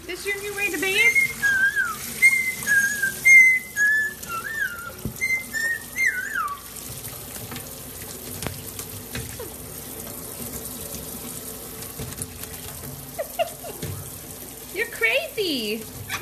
This your new way to bathe? You're crazy.